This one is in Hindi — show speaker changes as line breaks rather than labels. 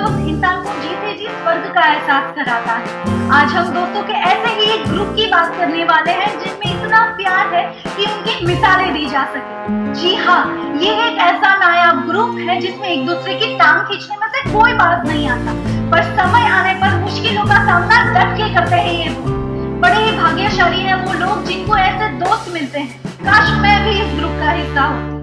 दोस्त इंसान को जीते जी स्वर्ग का एहसास कराता है। आज हम दोस्तों के ऐसे ही एक ग्रुप की बात करने वाले हैं जिनमें इतना प्यार है कि उनकी मिसालें दी जा सके। जी हाँ, ये एक ऐसा नायाब ग्रुप है जिसमें एक दूसरे की टांग खींचने में से कोई बात नहीं आता, पर समय आने पर मुश्किलों का सामना डट के करते हैं ये दोस्त। बड़े ही भाग्यशाली हैं वो लोग जिनको ऐसे दोस्त मिलते हैं। काश मैं भी इस ग्रुप का हिस्सा होती।